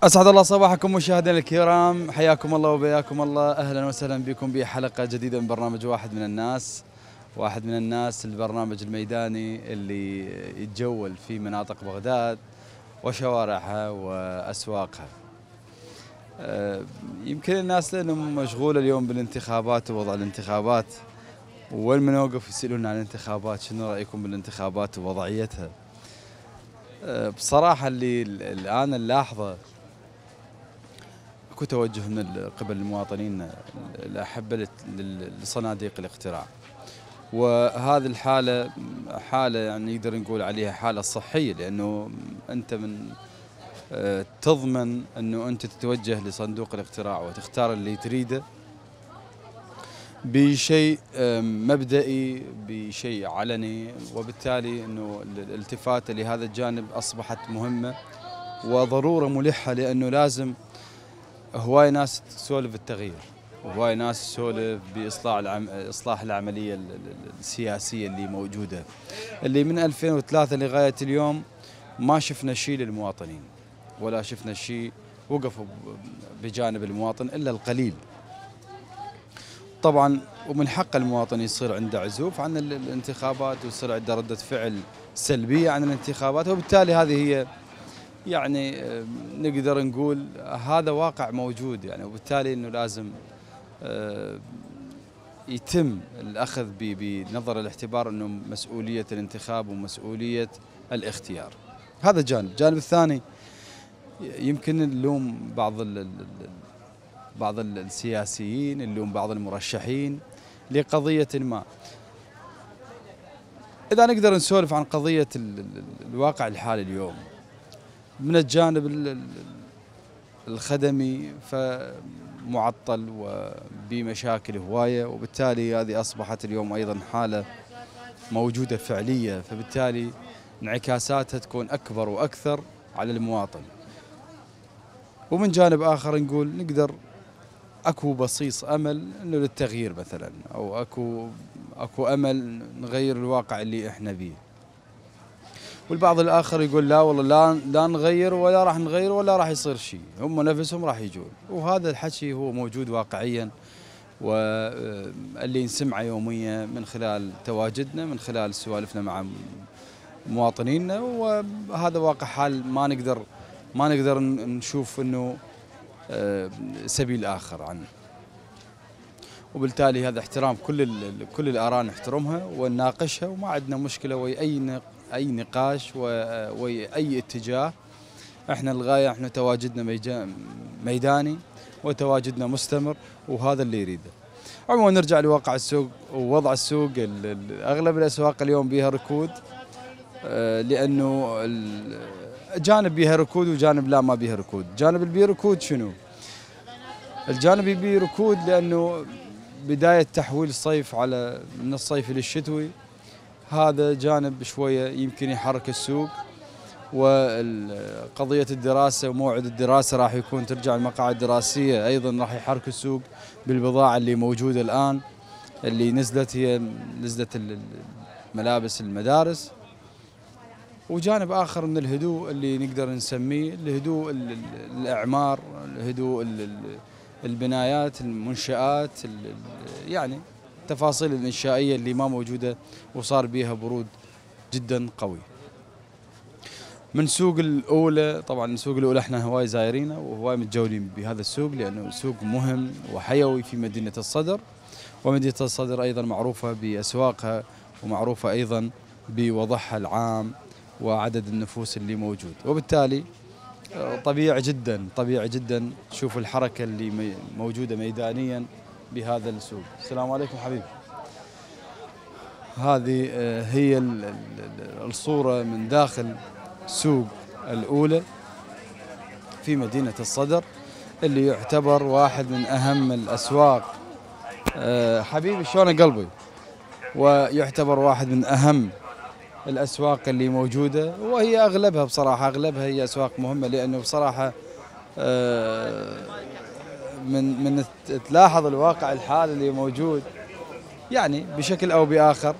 أسعد الله صباحكم مشاهدينا الكرام، حياكم الله وبياكم الله، أهلا وسهلا بكم بحلقة جديدة من برنامج واحد من الناس. واحد من الناس، البرنامج الميداني اللي يتجول في مناطق بغداد وشوارعها وأسواقها. يمكن الناس لأنهم مشغولة اليوم بالانتخابات ووضع الانتخابات، وين ما نوقف يسألون عن الانتخابات، شنو رأيكم بالانتخابات ووضعيتها. بصراحة اللي الآن نلاحظه اكو توجه من قبل المواطنين الأحبة لصناديق الاقتراع، وهذه الحالة حالة يعني نقدر نقول عليها حالة صحية، لأنه أنت من تضمن أنه أنت تتوجه لصندوق الاقتراع وتختار اللي تريده بشيء مبدئي، بشيء علني، وبالتالي أنه الالتفات لهذا الجانب أصبحت مهمة وضرورة ملحة، لأنه لازم هواي ناس تسولف التغيير، وهواي ناس تسولف بإصلاح العملية السياسية اللي موجودة، اللي من 2003 لغاية اليوم ما شفنا شيء للمواطنين، ولا شفنا شيء وقفوا بجانب المواطن إلا القليل. طبعا ومن حق المواطن يصير عنده عزوف عن الانتخابات، ويصير عنده ردة فعل سلبية عن الانتخابات، وبالتالي هذه هي يعني نقدر نقول هذا واقع موجود يعني، وبالتالي انه لازم يتم الاخذ بنظر الاعتبار انه مسؤولية الانتخاب ومسؤولية الاختيار. هذا جانب الثاني يمكن نلوم بعض السياسيين، نلوم بعض المرشحين لقضية ما. إذا نقدر نسولف عن قضية الواقع الحالي اليوم من الجانب الخدمي فمعطل وبمشاكل هواية، وبالتالي هذه أصبحت اليوم أيضا حالة موجودة فعلية، فبالتالي انعكاساتها تكون أكبر وأكثر على المواطن. ومن جانب آخر نقول نقدر أكو بصيص أمل إنه للتغيير مثلا، أو أكو أمل نغير الواقع اللي إحنا فيه. والبعض الآخر يقول لا والله لا نغير ولا راح نغير ولا راح يصير شيء، هم نفسهم راح يجون. وهذا الحكي هو موجود واقعيا، واللي نسمعه يوميا من خلال تواجدنا، من خلال سوالفنا مع مواطنينا، وهذا واقع حال ما نقدر نشوف انه سبيل آخر عنه. وبالتالي هذا احترام كل الآراء نحترمها ونناقشها، وما عندنا مشكلة ويا أي نقاش وأي اتجاه. احنا الغاية احنا تواجدنا ميداني وتواجدنا مستمر، وهذا اللي يريده. عموما نرجع لواقع السوق ووضع السوق. اغلب الاسواق اليوم بيها ركود، لانه جانب بيها ركود وجانب لا ما بيها ركود. جانب اللي بيه ركود شنو؟ الجانب اللي بيه ركود لانه بداية تحويل الصيف من الصيف للشتوي، هذا جانب شوية يمكن يحرك السوق. وقضية الدراسة وموعد الدراسة راح يكون ترجع المقاعد الدراسية، أيضا راح يحرك السوق بالبضاعة اللي موجودة الآن اللي نزلت، هي نزلت ملابس المدارس. وجانب آخر من الهدوء اللي نقدر نسميه الهدوء الإعمار، الهدوء البنايات، المنشآت، يعني التفاصيل الإنشائية اللي ما موجودة وصار بيها برود جدا قوي. من سوق الأولى، طبعا السوق الأولى احنا هواي زايرينه وهواي متجولين بهذا السوق، لأنه سوق مهم وحيوي في مدينة الصدر. ومدينة الصدر أيضا معروفة بأسواقها، ومعروفة أيضا بوضعها العام وعدد النفوس اللي موجود. وبالتالي طبيعي جدا تشوف الحركة اللي موجودة ميدانيا بهذا السوق. السلام عليكم حبيبي. هذه هي الصورة من داخل سوق الأولى في مدينة الصدر، اللي يعتبر واحد من أهم الأسواق. حبيبي شلون قلبي؟ ويعتبر واحد من أهم الأسواق اللي موجودة، وهي أغلبها هي أسواق مهمة، لأنه بصراحة من تلاحظ الواقع الحالي اللي موجود يعني بشكل أو بآخر،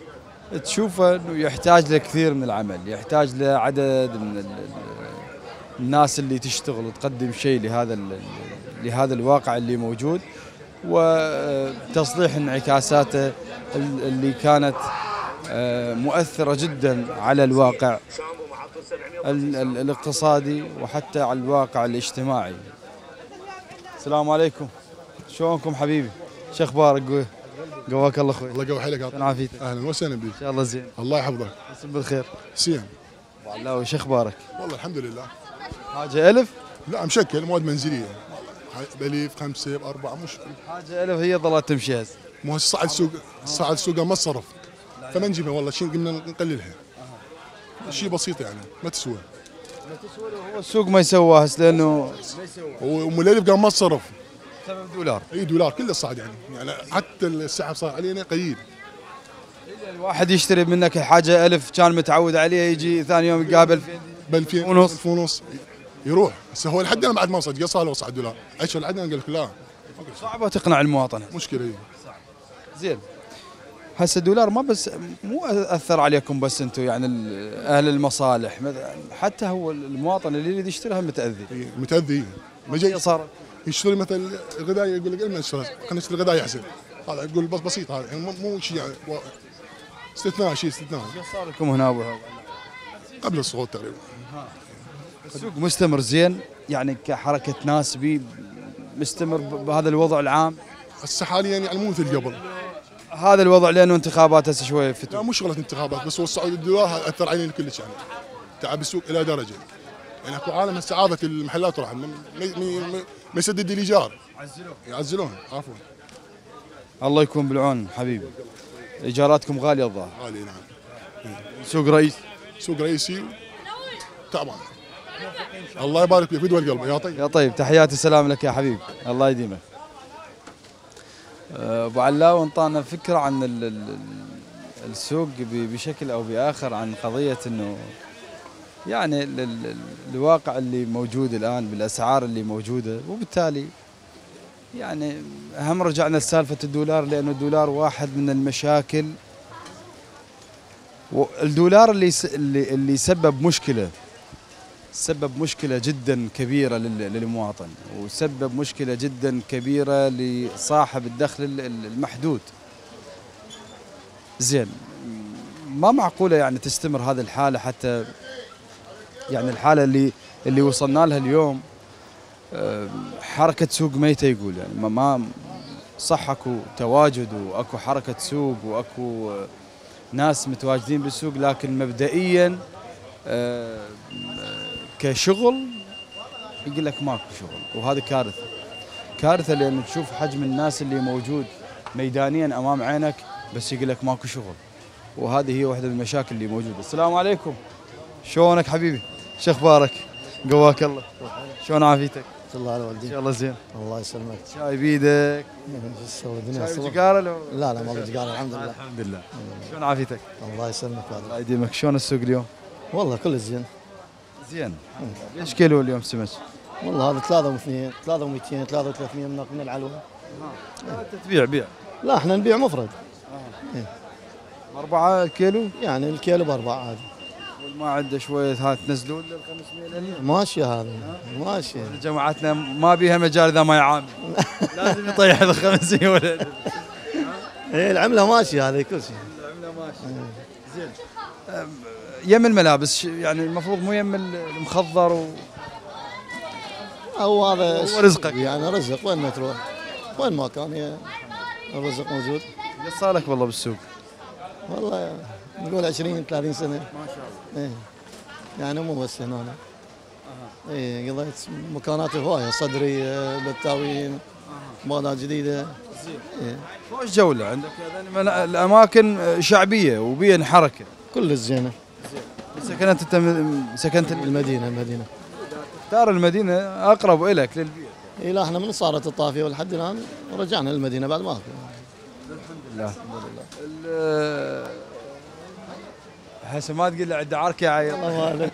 تشوفه انه يحتاج لكثير من العمل، يحتاج لعدد الناس اللي تشتغل وتقدم شيء لهذا الواقع اللي موجود، وتصليح انعكاساته اللي كانت مؤثرة جدا على الواقع الاقتصادي وحتى على الواقع الاجتماعي. السلام عليكم، شلونكم حبيبي؟ شو اخبارك؟ قواك الله اخوي. الله يقوي حيلك. شلون عافيتك؟ اهلا وسهلا بك. ان شاء الله زين. الله يحفظك. بس بالخير. سيم. ابو علاوي شو اخبارك؟ والله الحمد لله. حاجة ألف؟ لا مشكل مواد منزليه، بأليف 5 ب4 مش حاجة ألف هي ظلت تمشي هسه. مو صعد السوق ما تصرف، فما نجيبها والله شيء قمنا نقللها. شيء بسيط يعني ما تسوى. هو السوق ما يسوى هسه لانه وام الالف قام ما تصرف بسبب دولار. اي دولار كله صعد يعني حتى السحب صار علينا قليل. الواحد يشتري منك حاجة ألف كان متعود عليها يجي ثاني يوم يقابل ب 2000 ونص 1000 ونص يروح. هسه هو لحد الان بعد ما صدق صار له صعد دولار، اشهر لحد الان قال لك لا صعبة تقنع المواطن. مشكله هي. زين هسه الدولار ما بس مو اثر عليكم بس انتم يعني اهل المصالح، حتى هو المواطن اللي يريد يشتريها متاذي. متاذي ما جاي صار يشتري مثلا غذاء يقول لك المن اشتري خلينا نشتري غذاء يحسن، هذا يقول بس بسيط هذا يعني مو شيء يعني استثناء شيء استثناء. صار لكم هنا ابو قبل السقوط تقريبا. السوق مستمر زين يعني كحركه ناس بي مستمر بهذا الوضع العام. هسه حاليا يعني مو مثل قبل هذا الوضع لانه انتخابات هسه شويه لا مو شغله انتخابات بس، هو الصعود الدولار هذا اثر علينا كلش يعني تعب السوق الى درجه يعني اكو عالم هسه عاضت المحلات راح ما يسدد الايجار يعزلون عفوا. الله يكون بالعون حبيبي. ايجاراتكم غاليه الظاهر. غالي نعم. سوق رئيسي. سوق رئيسي تعبان. الله يبارك فيك بدوى القلب يا طيب. يا طيب تحياتي سلام لك يا حبيبي الله يديمك. ابو علاوي انطانا فكره عن السوق بشكل او باخر، عن قضيه انه يعني الواقع اللي موجود الان بالاسعار اللي موجوده، وبالتالي يعني هم رجعنا لسالفه الدولار لانه الدولار واحد من المشاكل، والدولار اللي سبب مشكله جدا كبيره للمواطن، وسبب مشكله جدا كبيره لصاحب الدخل المحدود. زين ما معقوله يعني تستمر هذه الحاله، حتى يعني الحاله اللي وصلنا لها اليوم حركه سوق ميته يقول يعني ما صح اكو تواجد واكو حركه سوق واكو ناس متواجدين بالسوق، لكن مبدئيا كشغل يقول لك ماكو شغل، وهذا كارثه لان تشوف حجم الناس اللي موجود ميدانيا امام عينك بس يقول لك ماكو شغل، وهذه هي واحده من المشاكل اللي موجوده. السلام عليكم، شلونك حبيبي؟ شو اخبارك؟ قواك الله، شلون عافيتك؟ الله على والديك. ان شاء الله زين. الله يسلمك. شاي بيدك؟ شو تسوي الدنيا شاي الصبح؟ بجقاره لو؟ لا ما بجقاره الحمد لله. الحمد لله. شلون عافيتك؟ الله يسلمك والديك. الله يديمك. شلون السوق اليوم؟ والله كل زين. زين. ايش كيلو اليوم سمك؟ والله هذا 3 و2 3 و200 3 و300 من العلوه. تبيع بيع؟ لا احنا نبيع مفرد. 4 كيلو؟ يعني الكيلو ب4 عادي. ما عنده شويه هاي تنزلون لل 500 ماشيه هذا ماشيه. جماعتنا ما بيها مجال اذا ما يعامل. لازم يطيح ال 500 ولا ايه العمله ماشيه هذه كل شيء. العمله ماشيه. زين. يم الملابس يعني المفروض مو يم المخضر او هذا هو رزقك يعني رزق وين ما تروح وين ما كان هي الرزق موجود. قد صار لك والله بالسوق؟ والله نقول 20 30 سنه. ما شاء الله. ايه يعني مو بس هنا. ايه قضيت مكانات هوايه صدري بتاوين مولات جديده. زين. إيه. وش جوله عندك هذول الاماكن شعبيه وبين حركه؟ كل زينه. زين. سكنت المدينه. دار المدينه اقرب الك للبيت. اي لا احنا من صارت الطافيه ولحد الان رجعنا للمدينه بعد ما اكو. الحمد لله. هسه ما تقول لي عند عركه يعيط. الله مالك.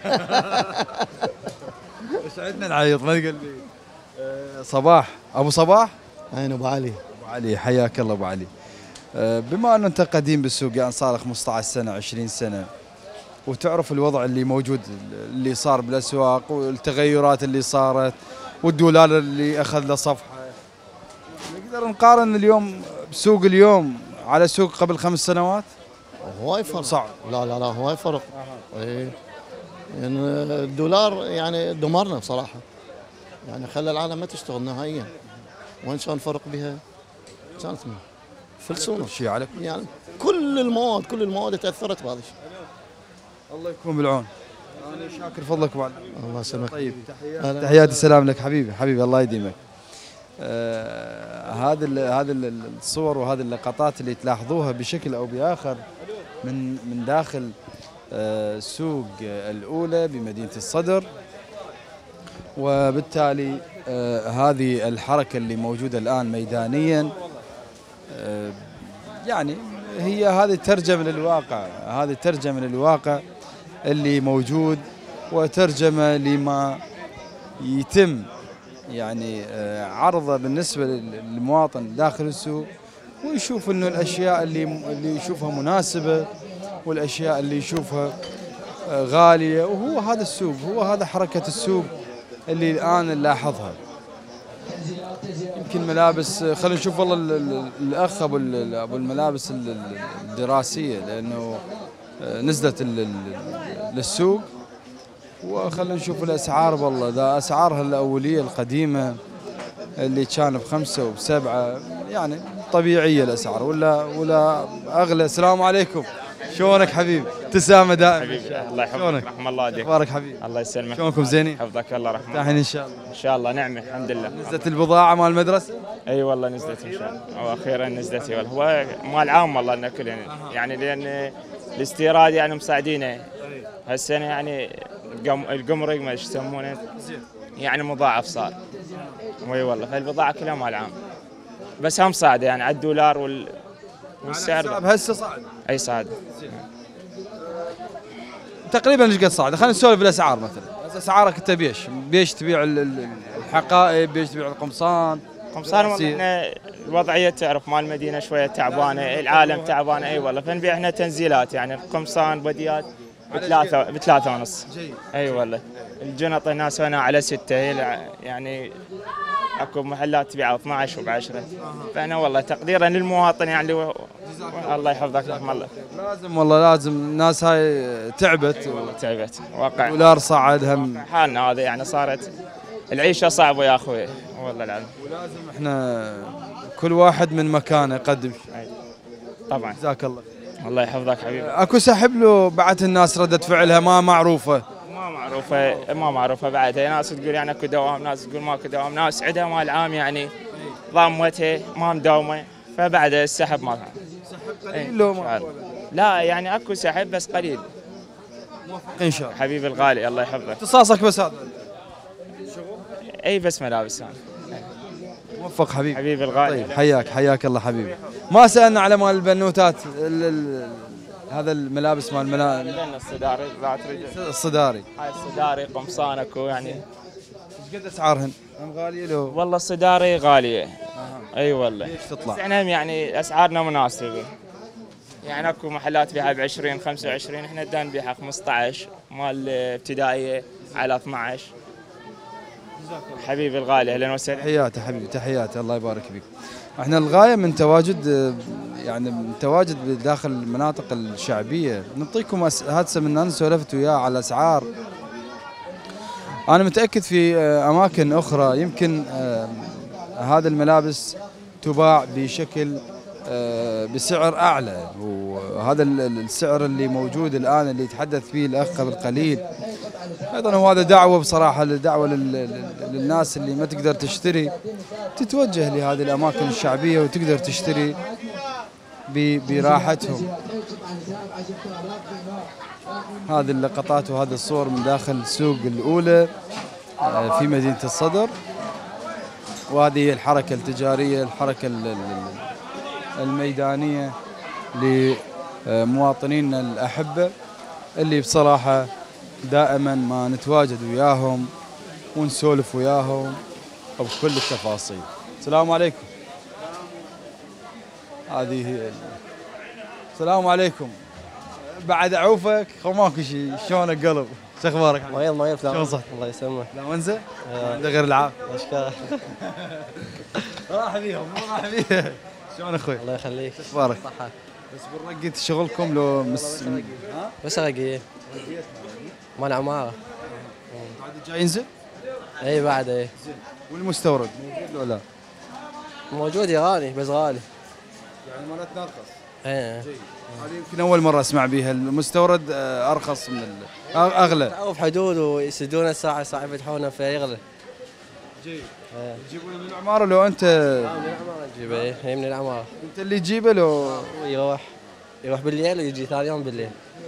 ايش عندنا نعيط ما تقول لي. صباح ابو صباح. عين ابو علي. ابو علي حياك الله ابو علي. بما انه انت قديم بالسوق يعني صار لك 15 سنه 20 سنه، وتعرف الوضع اللي موجود اللي صار بالاسواق والتغيرات اللي صارت والدولار اللي اخذ له صفحه. نقدر نقارن اليوم بسوق اليوم على سوق قبل 5 سنوات؟ هواي فرق. صعب. لا هواي فرق. اي يعني الدولار يعني دمرنا بصراحه، يعني خلى العالم ما تشتغل نهائيا. وين كان الفرق بها؟ كانت فلسونا شيء عليك. يعني كل المواد تاثرت بهذا الشيء. الله يكون بالعون. انا شاكر فضلك ابو علي. الله يسلمك. طيب تحياتي السلام لك حبيبي الله يديمك. هذه الصور وهذه اللقطات اللي تلاحظوها بشكل او باخر من داخل سوق الأولى بمدينة الصدر، وبالتالي هذه الحركة اللي موجودة الآن ميدانيا يعني هي هذه ترجمة للواقع اللي موجود، وترجمة لما يتم يعني عرضه بالنسبة للمواطن داخل السوق، ويشوف انه الاشياء اللي يشوفها مناسبة والاشياء اللي يشوفها غالية. وهو هذا السوق، هو هذا حركة السوق اللي الآن نلاحظها. يمكن ملابس، خلينا نشوف والله الأخ أبو الملابس الدراسية، لأنه نزلت للسوق، وخلينا نشوف الأسعار. والله ذا أسعارها الأولية القديمة اللي كان ب5 وب7، يعني طبيعية الأسعار ولا أغلى. السلام عليكم، شلونك حبيبي؟ ابتسامة دائما حبيبي. الله يحفظك، رحم الله والديك. اخبارك حبيبي؟ الله يسلمك. شلونكم زينين؟ حفظك الله، رحمه مرتاحين ان شاء الله؟ ان شاء الله نعمه الحمد لله. نزلت البضاعة مال المدرسة؟ اي والله نزلت ان شاء الله، واخيرا نزلت. والله هو مال عام والله ناكل يعني لان الاستيراد يعني مساعدينه هالسنه، يعني القمرق ما ايش يسمونه يعني مضاعف صار. اي والله فالبضاعه كلها مال عام، بس هم صاعده يعني على الدولار والسعر هسه صاعد. اي صاعد تقريبا ايش قد صاعد؟ خلينا نسولف الاسعار مثلا. اسعارك انت بيش تبيع الحقائب، بيش تبيع القمصان والله احنا الوضعيه تعرف مال المدينه شويه تعبانه، العالم تعبانه. اي والله فنبيع احنا تنزيلات، يعني القمصان بديات ب3 ونص. اي والله الجنط الناس هنا على 6، يعني اكو محلات تبيعها 12 وب10. فاحنا والله تقديرا للمواطن يعني الله يحفظك، رحم الله. لازم الناس هاي تعبت واقع. دولار صعد هم حالنا هذا، يعني صارت العيشه صعبه يا اخوي والله العظيم. ولازم احنا كل واحد من مكانه يقدم شيء. طبعا. جزاك الله. الله يحفظك حبيبي. اكو سحب له بعد الناس ردة فعلها ما معروفه بعدها. ناس تقول يعني اكو دوام، ناس تقول ماكو دوام، ناس عندها مال عام يعني ضامتها ما مداومه، فبعد السحب ما كان. سحب قليل لو ما لا يعني اكو سحب بس قليل. موفق ان شاء الله حبيبي الغالي، الله يحفظك. اختصاصك بس هذا؟ اي بس ملابس انا. موفق حبيبي الغالي. طيب حياك الله حبيبي. ما سالنا على مال البنوتات هذا الملابس مال الصداري ذات رجل. الصداري. هاي الصداري قمصان اكو يعني. ايش قد اسعارهن؟ هم غاليه لو؟ والله الصداري غاليه. اي والله. ليش تطلع؟ بس احنا يعني اسعارنا مناسبه. يعني اكو محلات بيعها ب20 25، احنا بدنا نبيعها 15، مال ابتدائيه على 12. حبيبي الغالي، اهلا وسهلا. تحياتي حبيبي، تحياتي، الله يبارك فيك. احنا الغايه من تواجد داخل المناطق الشعبيه. نعطيكم هسه من انا سولفت وياه على الاسعار. انا متاكد في اماكن اخرى يمكن هذا الملابس تباع بشكل بسعر اعلى، وهذا السعر اللي موجود الان اللي يتحدث فيه الاخ قبل قليل ايضا هو هذا دعوه بصراحه، دعوه للناس اللي ما تقدر تشتري تتوجه لهذه الاماكن الشعبيه وتقدر تشتري براحتهم. هذه اللقطات وهذه الصور من داخل سوق الأولى في مدينة الصدر، وهذه الحركة التجارية، الحركة الميدانية لمواطنينا الأحبة اللي بصراحة دائما ما نتواجد وياهم ونسولف وياهم بكل التفاصيل. السلام عليكم. هذه هي السلام عليكم. بعد اعوفك ماكو شيء، شلونك قلب؟ شو اخبارك؟ مريض شلون صحتك؟ الله يسلمك. لا منزه؟ عنده غير العافيه. اشكرك. راح بيهم راح بيهم. شلون اخوي؟ الله يخليك. شو اخبارك؟ صحة. بس بالرقة شغلكم لو بس رقية مال عمارة. بعد جاي ينزل؟ اي بعد اي. والمستورد موجود ولا لا؟ موجود ايراني بس غالي. يعني مالتنا ارخص. ايه. هذه يمكن اول مرة اسمع بيها، المستورد ارخص من اغلى. تعرف حدود ويسدون الساعة ساعة يفتحونها فيغلى. تجيبونه من العمارة لو انت؟ من العمارة نجيبه ايه، هي من العمارة. انت اللي تجيبه لو؟ يروح بالليل ويجي ثاني يوم بالليل.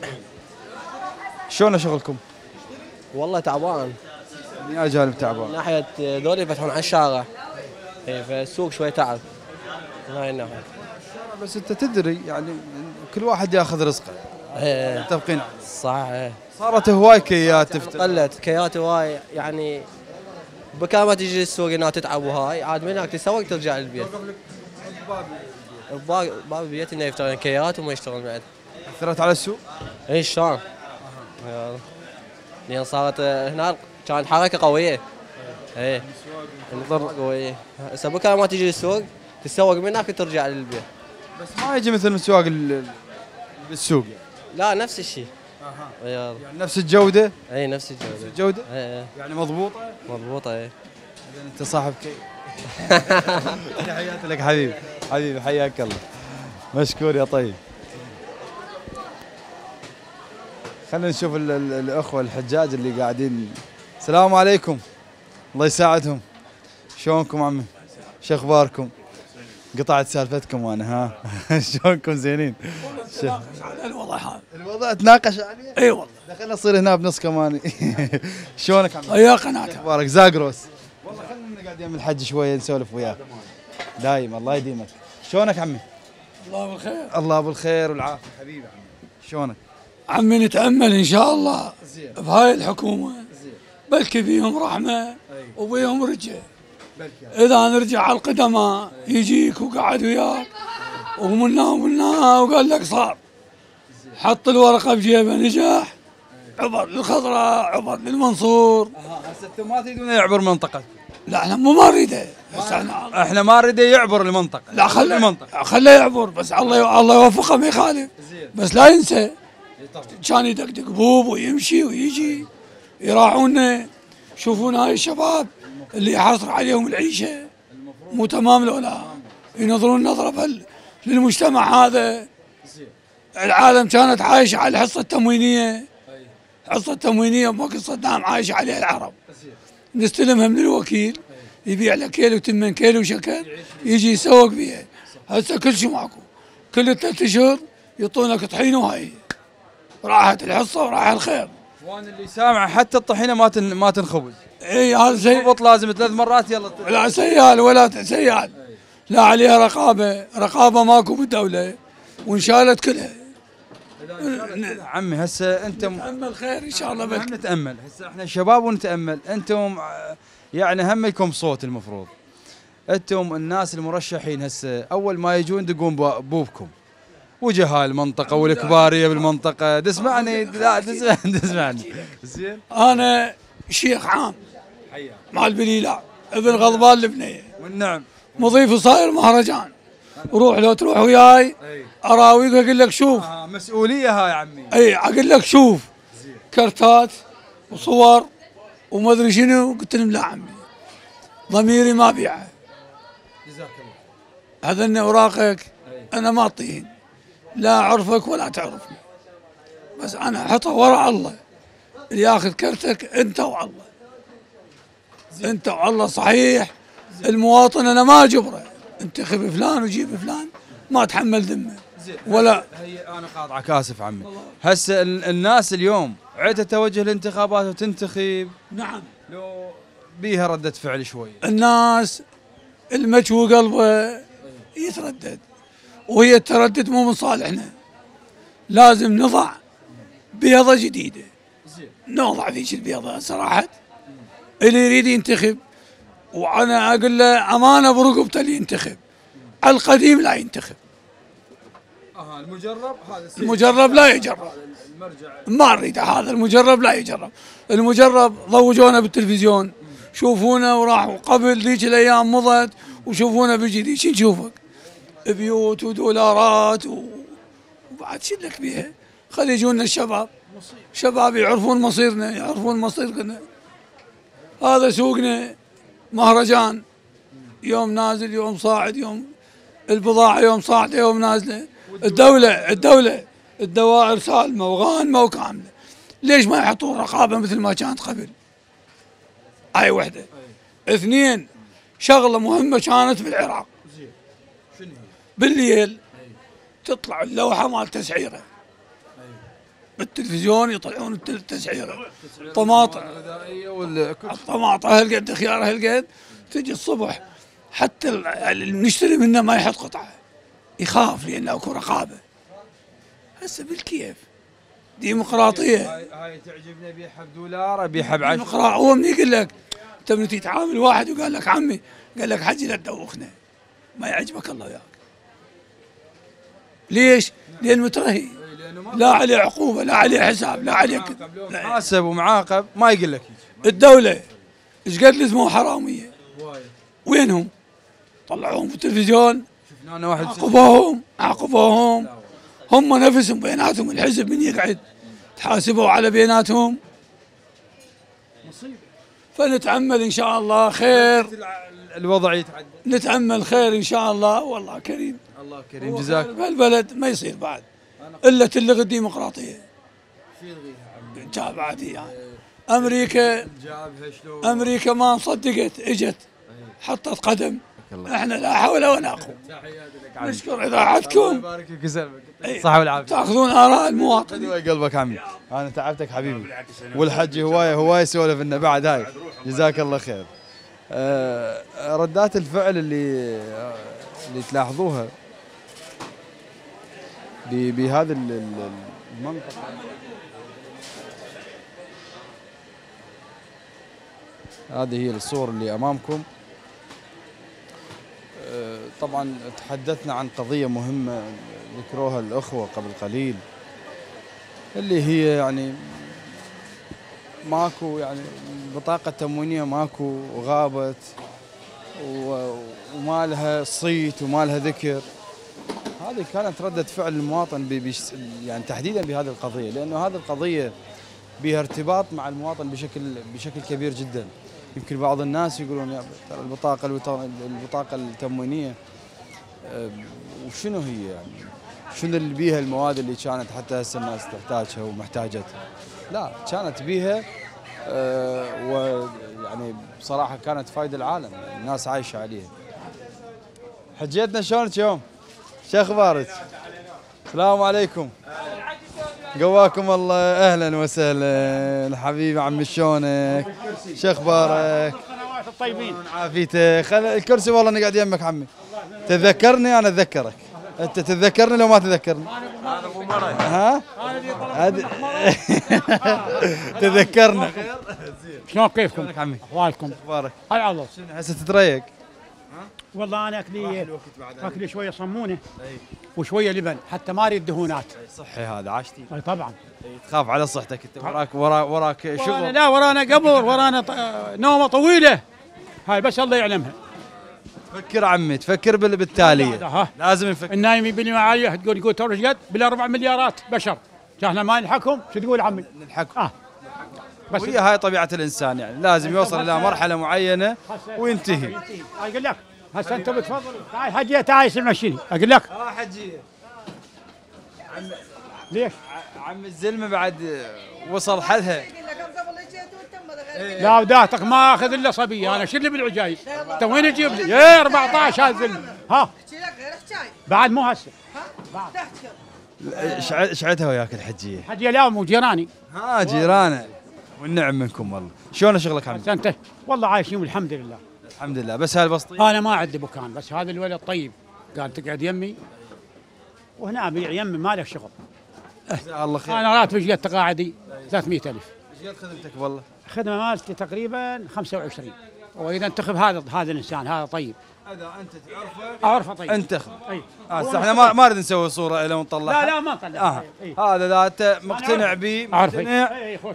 شلون شغلكم؟ والله تعبان. يا جانب تعبان. من ناحية ذول يفتحون على الشارع. اي فالسوق شوي تعب. من هاي الناحية. بس انت تدري يعني كل واحد ياخذ رزقه. ايه. متفقين. صح ايه. صارت هواي كيات تفتح. قلت كيات هواي يعني بكره ما تجي للسوق انها تتعب وهاي عاد من هناك تسوق ترجع للبيت. باب البيت انه يفتحون كيات وما يشتغلون بعد. اثرت على السوق؟ اي شلون؟ لان صارت هناك كانت حركه قويه. اي الضرب قويه. هسه بكره ما تجي للسوق تسوق من هناك وترجع للبيت. بس ما يجي مثل مسواق بالسوق يعني. لا نفس الشيء. يعني نفس الجودة؟ اي نفس الجودة. نفس الجودة؟ اي يعني مضبوطة؟ مضبوطة اي. إذا انت صاحب كي. تحياتي لك حبيبي، حبيبي حياك الله. مشكور يا طيب. خلينا نشوف الاخوة الحجاج اللي قاعدين. السلام عليكم. الله يساعدهم. شلونكم عمي؟ شو اخباركم؟ قطعت سالفتكم انا ها. شلونكم زينين؟ الوضع هذا الوضع تناقش عليه؟ اي والله. دخلنا نصير هنا بنص كمان. شلونك عمي؟ يا قناتها اخبارك زاقروس؟ والله خلينا نقعد يم الحج شويه نسولف وياك. دايم الله يديمك. شلونك عمي؟ الله بالخير. الله بالخير والعافيه حبيبي عمي. شلونك؟ عمي نتامل ان شاء الله بهاي الحكومه بلكي بيهم رحمه وبيهم رجه. اذا نرجع على القدماء يجيك وقعد وياك ومنا وقال لك صار. حط الورقه بجيبه نجح. عبر للخضراء عبر للمنصور. هسه انتم ما تريدون يعبر منطقتكم؟ لا احنا ما نريده. احنا ما نريده يعبر المنطقه. لا خليه يعبر بس الله يوفقه ما يخالف. بس لا ينسى كان يدقدق بوب ويمشي ويجي يراعونا. شوفون هاي الشباب اللي يحصر عليهم العيشه مو تمام لو لا ينظرون نظره للمجتمع هذا. العالم كانت عايشه على الحصه التموينيه. حصه تموينيه بوقت صدام عايشه عليها العرب. نستلمها من الوكيل يبيع لك كيلو تمن كيلو شكر يجي يسوق بيها. هسه كل شيء ماكو. كل 3 اشهر يعطونك طحينه وهاي راحت الحصه وراح الخير. وانا اللي سامع حتى الطحينه ما تنخبز. اي هذا تضبط لازم 3 مرات يلا. لا سيال ولا سيال. لا عليها رقابه ماكو بالدوله وانشالت كلها. عمي هسه انت نتامل خير ان شاء الله. هم نتامل هسه احنا شباب ونتامل. انتم يعني هم لكم صوت. المفروض انتم الناس المرشحين هسه اول ما يجون دقون بوبكم وجهاء المنطقه والكباريه بالمنطقه. تسمعني؟ لا تسمعني زين. انا شيخ عام مع البليله ابن غضبان البنيه والنعم مضيف وصاير مهرجان. روح لو تروح وياي اراويك اقول لك شوف. مسؤوليه هاي عمي. اي اقول لك شوف كرتات وصور وما ادري شنو. قلت لهم لا عمي ضميري ما بيعه. جزاك الله. هذا اوراقك انا ما اعطيهن. لا اعرفك ولا تعرفني. بس انا احطها وراء الله. اللي ياخذ كرتك انت والله. انت والله صحيح. المواطن انا ما اجبره. انتخب فلان وجيب فلان ما اتحمل ذمه ولا. هي انا قاطعك اسف عمي. هسه الناس اليوم عدة توجه الانتخابات وتنتخب. نعم. لو بيها ردة فعل شوي. الناس المجهو قلبه يتردد وهي التردد مو من صالحنا. لازم نضع بيضة جديدة. نوضع فيش البيضة صراحة. اللي يريد ينتخب وانا اقول له امانه برقبته اللي ينتخب. على القديم لا ينتخب. المجرب هذا المجرب لا يجرب، ما نريده هذا المجرب لا يجرب. المجرب ضوجونا بالتلفزيون، شوفونا وراحوا قبل ذيك الايام مضت وشوفونا بيجي ذيك نشوفك بيوت ودولارات وبعد شو لك بيها؟ خلي يجونا الشباب، شباب يعرفون مصيرنا، يعرفون مصيرنا. هذا سوقنا مهرجان، يوم نازل يوم صاعد، يوم البضاعة يوم صاعدة يوم نازلة. الدولة الدوائر سالمة وغانمة وكاملة، ليش ما يحطون رقابة مثل ما كانت قبل؟ هاي وحدة. اثنين، شغلة مهمة كانت بالعراق، بالليل تطلع اللوحة مال تسعيرة بالتلفزيون، يطلعون التسعيرة، طماطم الطماطم هالقد، خيار هالقد، تجي الصبح حتى اللي نشتري منه ما يحط قطعة، يخاف لأن اكو رقابة. هسه بالكيف ديمقراطية. هاي تعجبني، ابيعها بدولار ابيعها ب10. هو من يقول لك انت من تتعامل واحد وقال لك عمي، قال لك حجي لا تدوخنا، ما يعجبك الله وياك. ليش؟ لأن مترهي، لا عليه عقوبة، لا عليه حساب، لا عليه حاسب ومعاقب، ما يقول لك. الدولة ايش قد لزموا حرامية؟ وينهم؟ طلعوهم في التلفزيون، شفنا واحد عاقبوهم هم نفسهم بيناتهم، الحزب من يقعد تحاسبوا على بيناتهم. مصيبة. فنتأمل ان شاء الله خير، الوضع يتعدل، نتأمل خير ان شاء الله. والله كريم، الله كريم، جزاك. بالبلد ما يصير بعد الا تلغي الديمقراطية. بعد يعني امريكا ما صدقت، اجت حطت قدم، احنا لا حول ولا قوه. نشكر اذاعتكم، صحة والعافية، تاخذون اراء المواطنين. قلبك عمي، انا تعبتك حبيبي، والحج هوايه يسولف لنا بعد. هاي جزاك الله خير. ردات الفعل اللي تلاحظوها بهذه المنطقة، هذه هي الصور اللي أمامكم. طبعا تحدثنا عن قضية مهمة ذكروها الأخوة قبل قليل، اللي هي يعني ماكو، يعني بطاقة تموينية ماكو، وغابت وما لها صيت وما لها ذكر. هذه كانت ردة فعل المواطن يعني تحديدا بهذه القضية، لأنه هذه القضية بها ارتباط مع المواطن بشكل كبير جدا. يمكن بعض الناس يقولون ترى البطاقة التموينية وشنو هي، يعني شنو اللي بيها المواد اللي كانت حتى هسه الناس تحتاجها ومحتاجتها؟ لا، كانت بيها ويعني بصراحة كانت فايدة العالم، الناس عايشة عليها. حجيتنا شلونك يوم؟ شو اخبارك؟ السلام عليكم. قواكم الله، اهلا وسهلا حبيبي عمي، شلونك؟ شو اخبارك؟ طيبين، عافيتك. خل الكرسي والله نقعد يمك عمي. تذكرني انا اتذكرك، انت تتذكرني لو ما تذكرني. هذا ابو مري، ها؟ تذكرنا. شلون كيفكم؟ عمي احوالكم؟ اخبارك؟ هاي الله. شنو هسه تتريق؟ والله انا اكلي شويه صمونه وشويه لبن، حتى ما اريد دهونات. صحي هذا، عاشتي؟ اي طبعا. تخاف على صحتك انت، وراك شغل. لا ورانا قبر، ورانا نومه طويله، هاي بس الله يعلمها. فكر عمي، تفكر بالتاليه، لازم نفكر. النايم يبني معايا، تقول ترى قد بلا 4 مليارات بشر، احنا ما نلحقهم، شو تقول عمي؟ نلحقهم. بس وهي هاي طبيعه الانسان، يعني لازم يوصل الى مرحله معينه وينتهي. اقول لك هسه انت بتفضل، تعال حجيه، تعال سمعشني اقول لك. حجيه ليش؟ عم الزلمه بعد وصل حدها. لا وداتك ما اخذ الا صبيه، انا شو اللي بالعجايز؟ انت وين تجيب لي؟ يا 14 هذا الزلمه، ها؟ بعد مو هسه. شعتها وياك الحجيه؟ حجيه لا مو جيراني. ها جيرانه، والنعم منكم والله. شلون شغلك عمي؟ انت والله عايشين والحمد لله. الحمد لله. بس هالبسطين انا ما عندي بكان، بس هذا الولد طيب قال تقعد يمي وهنا ابيع يمي، ما لك شغل. جزاه الله خير. انا راتب ايش قد تقاعدي؟ 300,000. ايش قد خدمتك والله؟ خدمه مالتي تقريبا 25. واذا انتخب هذا الانسان هذا طيب. هذا انت اعرفه طيب. انتخب. اي احنا ما نريد نسوي صوره له ونطلعها. لا ما نطلع. هذا اذا انت مقتنع به مقتنع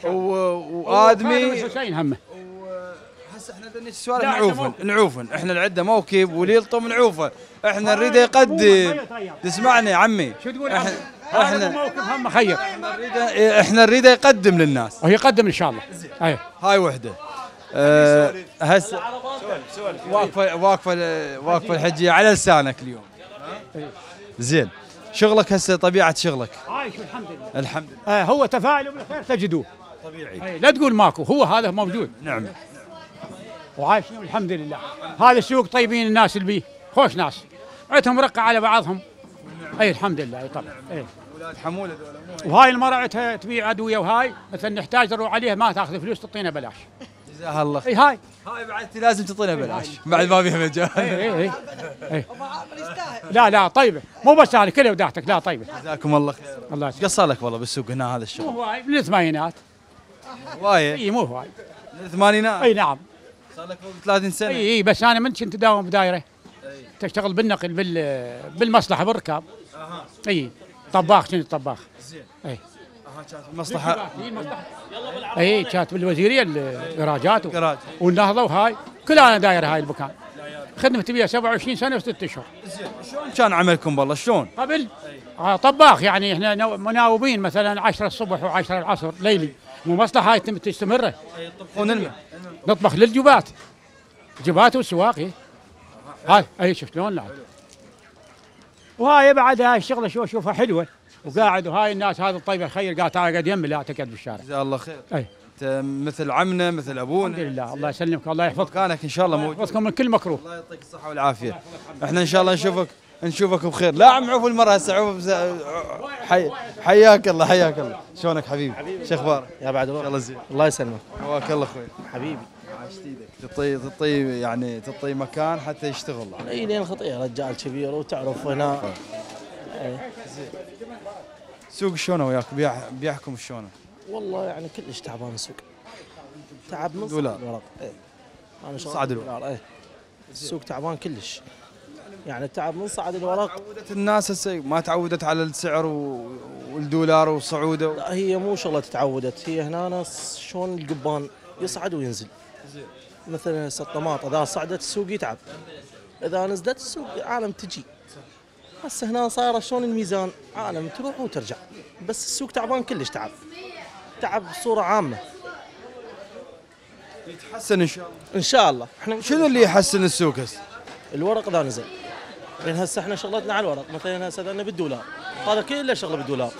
وادمي حسين همه. هسه احنا بدنا السؤال نعوفن احنا العده موكب ولي الطم نعوفه، احنا نريده يقدم. تسمعني عمي، شو تقول؟ احنا موقف هم خير. احنا نريده يقدم للناس ويقدم ان شاء الله. اي هاي وحده. هسه واقفه الحجيه على لسانك اليوم. زين، شغلك هسه طبيعه شغلك؟ عايش الحمد لله. الحمد لله. هو تفاعل بالخير تجدوه طبيعي. لا تقول ماكو، هو هذا موجود. نعم. وعايشين الحمد لله. هذا السوق طيبين الناس اللي بيه، خوش ناس، عندهم رقه على بعضهم. اي الحمد لله. طبعا اي اولاد حموله ذولا. وهاي المرأة عندها تبيع عدوية، وهاي مثلا نحتاج نروح عليها ما تاخذ فلوس تعطينا بلاش. جزاها الله خير. اي هاي بعد لازم تعطينا بلاش بعد ما بيها مجال. اي لا طيبة، مو بس هذه كلها وداعتك، لا طيبة. جزاكم الله خير. الله ايش قصر لك والله بالسوق هنا هذا الشغل؟ مو هواي من الثمانينات. هوايه؟ اي مو هواي. من الثمانينات؟ اي نعم. صار لك فوق 30 سنه. اي بس انا من كنت داوم بدايره. تشتغل بالنقل بالمصلحة بالركاب. اي طباخ، كنت طباخ. زين. اي كانت المصلحه. اي كانت بالوزيريه الدراجات والنهضه، وهاي كلها انا داير هاي المكان. خدمتي بها 27 سنه و6 اشهر. شلون كان عملكم والله شلون؟ قبل طباخ، يعني احنا مناوبين مثلا 10 الصبح و10 العصر ليلي، مو مصلحه هاي تستمر. يطبخون لنا. نطبخ للجبات، جبات والسواقي. هاي اي شفت شلون لعب. وهاي بعد هاي الشغله اشوفها حلوه وقاعد، وهاي الناس هذا الطيبه الخير قاعد تقعد يمي لا تقعد بالشارع. جزاه الله خير. اي انت مثل عمنا مثل ابونا. الحمد لله. الله يسلمك، الله يحفظك. مكانك ان شاء الله موجود. يحفظكم من كل مكروه. الله يعطيك الصحه والعافيه. احنا ان شاء الله نشوفك بخير. لا عم عوف المره هسه عوف. حياك الله حياك الله. شلونك حبيبي؟ شو اخبارك؟ يا بعد ان شاء الله زين. الله يسلمك حواك الله اخوي. حبيبي. عاشت ايدك. تعطي مكان حتى يشتغل. اي لين خطيه رجال كبير وتعرف هنا. سوق شلون وياك؟ بيعكم شلون؟ والله يعني كلش تعبان السوق. تعب من دولار. الورق. انا صعد الورق. السوق تعبان كلش. يعني التعب من صعد الورق. تعودت الناس هسه ما تعودت على السعر والدولار وصعوده. لا هي مو شغله تعودت، هي هنا شلون القبان يصعد وينزل. مثلا هسه الطماط اذا صعدت السوق يتعب، اذا نزلت السوق عالم تجي. هسه هنا صايره شلون الميزان، عالم تروح وترجع، بس السوق تعبان كلش تعب بصوره عامه. يتحسن ان شاء الله. ان شاء الله. احنا شنو اللي يحسن السوق هسه؟ الورق اذا نزل، لان هسه احنا شغلتنا على الورق. مثلا هسه لنا بالدولار، هذا كله شغله بالدولار.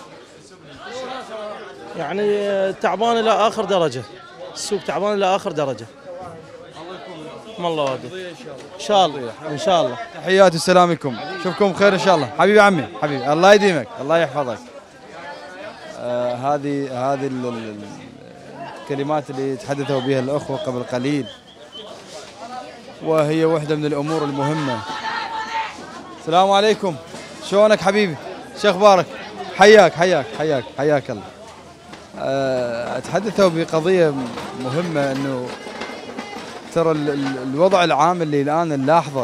يعني تعبان الى اخر درجه، السوق تعبان الى اخر درجه. الله يوديك ان شاء الله. ان شاء الله. تحياتي والسلام لكم، اشوفكم بخير ان شاء الله. حبيبي عمي حبيبي، الله يديمك الله يحفظك. هذه الكلمات اللي تحدثوا بها الاخوه قبل قليل، وهي واحده من الامور المهمه. السلام عليكم، شلونك حبيبي؟ شو اخبارك؟ حياك الله. تحدثوا بقضيه مهمه، انه ترى الوضع العام اللي الان نلاحظه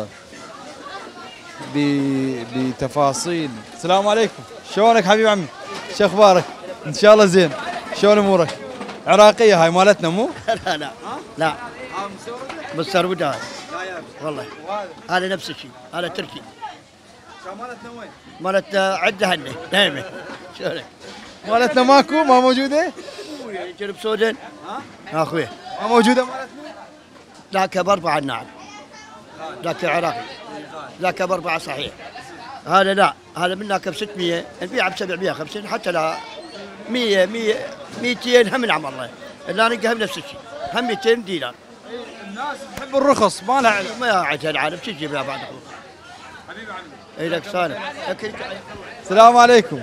بتفاصيل. السلام عليكم، شلونك حبيب عمي؟ شو اخبارك؟ ان شاء الله زين. شلون امورك؟ عراقيه هاي مالتنا مو؟ لا مستورده والله. هذا نفس الشيء، هذا تركي. مالتنا وين؟ مالتنا عندها هني دائما. شلونك؟ مالتنا ماكو؟ ما موجوده؟ جنوب سودان. اخوي ما موجوده مالتنا؟ ذاك ب4 النعم، ذاك العراقي، ذاك ب4 صحيح. هذا لا، هذا منك ب600 نبيعه ب750 حتى لا 100 200 هم نعم الله. لا نلقاها بنفس الشيء، هم 200 دينار. الناس تحب الرخص ما لها علاقه. ما عندها العالم شو تجيب لها بعد اخوك. حبيبي عمي. اي لك سالم. السلام عليكم.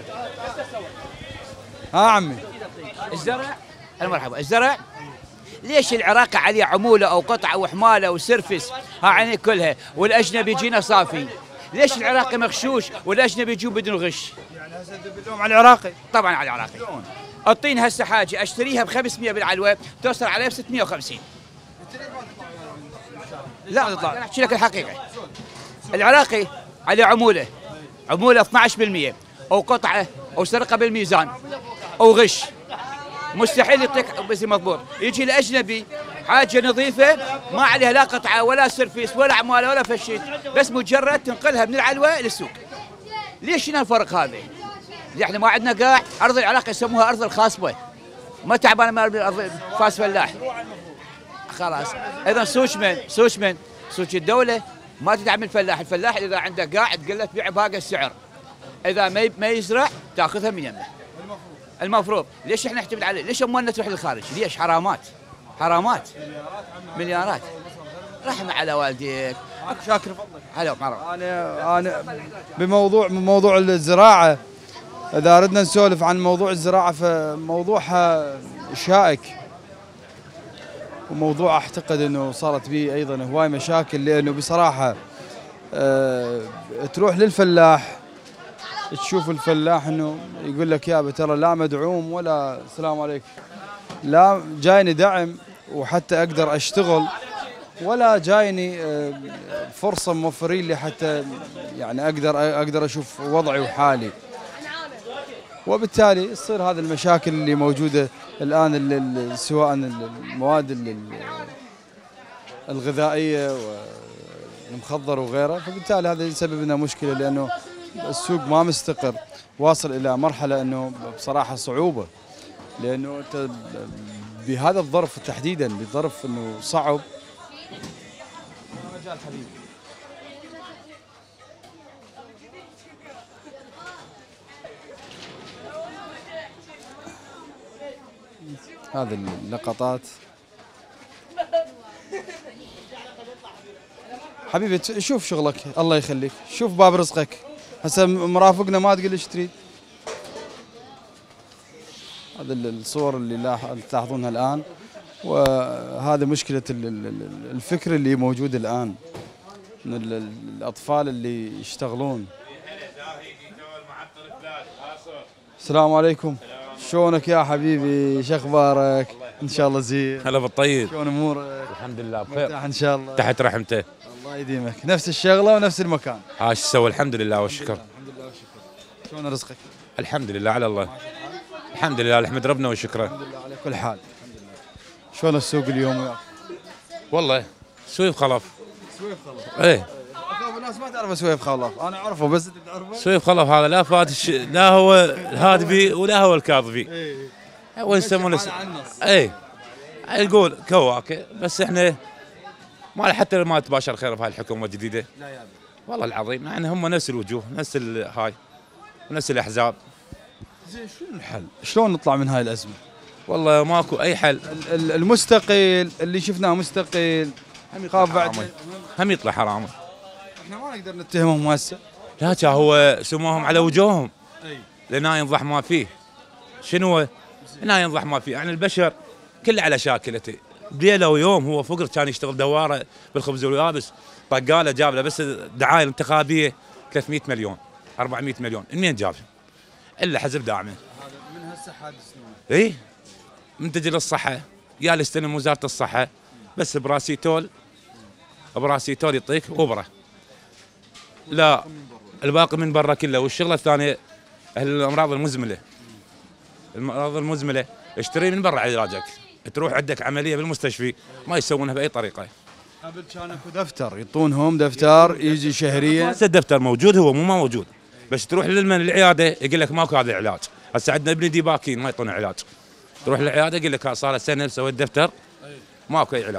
ها عمي. الزرع المرحبا. الزرع ليش العراق عليه عموله او قطعه وحماله وسرفس ها عيني كلها، والاجنبي يجينا صافي؟ ليش العراقي مغشوش والاجنبي يجون بدون غش؟ يعني هسه تدلون على العراقي؟ طبعا على العراقي. الطين هسه حاجه اشتريها ب500 بالعلوه توصل عليها ب650. لا انا احكي لك الحقيقه. العراقي عليه عموله 12% او قطعه او سرقه بالميزان او غش، مستحيل يعطيك بس مضبوط. يجي الاجنبي حاجه نظيفه ما عليها لا قطعه ولا سرفيس ولا عماله ولا فشيت، بس مجرد تنقلها من العلوه للسوق. ليش هنا الفرق هذا؟ احنا ما عندنا قاع ارض العراق يسموها ارض الخاصبه، ما تعبان ما ارض فاس فلاح. خلاص اذا سوق الدوله ما تدعم الفلاح، الفلاح اذا عنده قاع تقول له تبيع بهذا السعر، اذا ما يزرع تاخذها من يمه. المفروض ليش احنا نعتمد عليه؟ ليش اموالنا تروح للخارج؟ ليش؟ حرامات مليارات. رحمه على والديك. شاكر فضلك. هلا مرحبا. انا بموضوع الزراعه، اذا اردنا نسولف عن موضوع الزراعه فموضوعها شائك، وموضوع اعتقد انه صارت به ايضا هواي مشاكل، لانه بصراحه تروح للفلاح تشوف الفلاح انه يقول لك يابا ترى لا مدعوم ولا السلام عليكم، لا جايني دعم وحتى اقدر اشتغل، ولا جايني فرصه موفرين لي حتى يعني اقدر اشوف وضعي وحالي. وبالتالي تصير هذه المشاكل اللي موجوده الان، سواء المواد الغذائيه والمخدر وغيره، فبالتالي هذا يسبب لنا مشكله، لانه السوق ما مستقر، واصل الى مرحله انه بصراحه صعوبه، لانه انت بهذا الظرف تحديدا، بظرف انه صعب. هذه اللقطات حبيبي، شوف شغلك الله يخليك، شوف باب رزقك. هسه مرافقنا ما تقول ايش تريد. هذه الصور اللي تلاحظونها الان، وهذا مشكله الفكر اللي موجود الان من الاطفال اللي يشتغلون. السلام عليكم، شلونك يا حبيبي؟ شو اخبارك؟ ان شاء الله زين. هلا بالطيب، شلون امورك؟ الحمد لله بخير، مرتاح ان شاء الله، تحت رحمته. الله يديمك، نفس الشغله ونفس المكان. عاش تسوي؟ الحمد لله والشكر. الحمد لله والشكر. شلون رزقك؟ الحمد لله على الله، الحمد لله نحمد ربنا وشكره. الحمد لله على كل حال. الحمد لله. شلون السوق اليوم وياك؟ والله سويف خلف. سويف خلف. ايه. الناس ما تعرف سويف خلف، انا اعرفه بس انت تعرفه؟ سويف خلف هذا لا فاتش، لا هو الهادبي ولا هو الكاظبي. ايه. هو يسمونه ايه. يقول كواكه، بس احنا ما حتى ما تباشر خير بهاي الحكومه الجديده. لا يا والله العظيم يعني هم نفس الوجوه، نفس هاي ونفس الاحزاب. زين شنو الحل؟ شلون نطلع من هاي الازمه؟ والله ماكو اي حل. المستقيل اللي شفناه مستقيل خاف بعد هم يطلع حرامي. احنا ما نقدر نتهمهم هسه. لا هو سموهم على وجوههم. اي. لنا ينضح ما فيه. شنو هو؟ هنا ينضح ما فيه، يعني البشر كله على شاكلته. بليله ويوم هو فقر كان يشتغل دواره بالخبز واليابس، طقاله جاب له بس دعايه الانتخابيه 300 مليون 400 مليون، منين جابها؟ الا حزب داعمه. هذا من هسه حادث نوع. اي منتج للصحه، يا استلم وزاره الصحه بس براسيتول يعطيك اوبره. لا الباقي من برا كله. والشغله الثانيه الامراض المزمله اشتري من برا علاجك، تروح عندك عمليه بالمستشفى ما يسوونها باي طريقه. قبل كان اكو دفتر يعطونهم دفتر يجي شهريا. هسه الدفتر موجود، هو مو ما موجود، بس تروح العياده يقول لك ماكو هذا العلاج. هسه عندنا ابني ديباكين ما يعطونا علاج، تروح العياده يقول لك صار سنه سويت دفتر ماكو اي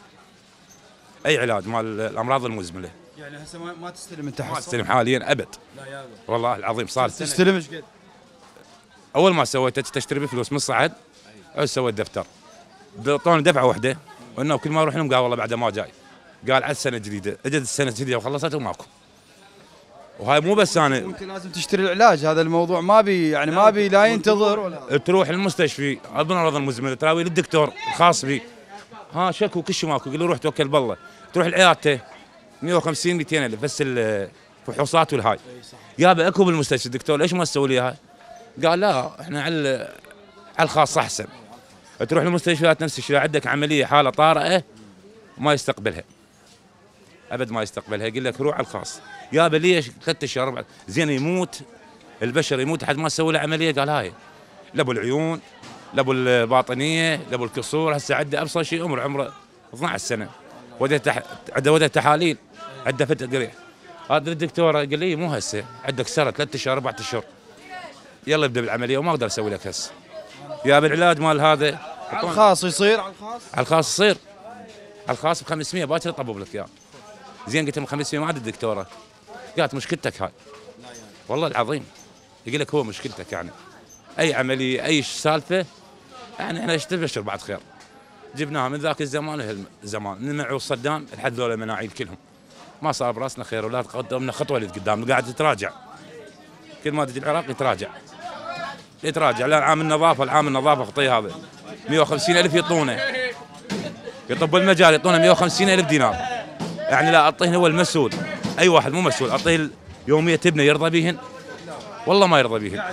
علاج مال الامراض المزمله. يعني هسه ما تستلم انت؟ ما تستلم حاليا ابد. لا يا والله العظيم صار تستلم ايش قد؟ اول ما سويته تشتري بفلوس من صعد سويت دفتر، اعطوني دفعه واحده، وانه كل ما اروح لهم قال والله بعد ما جاي، قال عاد سنه جديده، اجت السنه الجديده وخلصت وماكو. وهاي مو بس انا، انت لازم تشتري العلاج، هذا الموضوع ما بي يعني ما بي لا ينتظر ولا تروح المستشفى الامراض المزمنه تراوي للدكتور الخاص بي، ها شكو كل شيء ماكو، يقول له روح توكل بالله، تروح لعيادته 150 200 الف بس الفحوصات والهاي. يابا اكو بالمستشفى الدكتور ليش ما تسوي لي اياها؟ قال لا احنا على الخاص احسن. تروح للمستشفيات نفس الشيء، عندك عمليه حاله طارئه ما يستقبلها. ابد ما يستقبلها، يقول لك روح على الخاص. يابا ليش 3 اشهر 4 زين يموت البشر، يموت حد ما سوي له عمليه. قال هاي لا ابو العيون لا ابو الباطنيه لا ابو الكسور، هسه عنده ابصر شيء عمره 12 سنه، عنده تحاليل، عنده فتح قريح. هذا الدكتور قال لي مو هسه، عندك سنه 3 اشهر 4 اشهر يلا ابدا بالعمليه وما اقدر اسوي لك هسه. يا بالعلاج مال هذا على الخاص يصير، على الخاص يصير، على الخاص ب 500 باكر يطبب لك اياه. زين قلت لهم 500 ما عاد الدكتوره، قالت مشكلتك هاي والله العظيم. يقول لك هو مشكلتك يعني اي عمليه اي سالفه يعني احنا نستبشر بعد خير. جبناها من ذاك الزمان لهالزمان، من معه صدام لحد ذولا المناعيل كلهم ما صار براسنا خير، ولا قدمنا خطوه لقدام، قاعد تتراجع. كل ما تجي العراق يتراجع لا عام النظافه، العام النظافه خطي هذا 150,000 يعطونه، يطب المجال يعطونه 150,000 دينار. يعني لا اعطيه هو المسؤول، اي واحد مو مسؤول اعطيه يوميه ابنه يرضى بيهن؟ والله ما يرضى بيهن.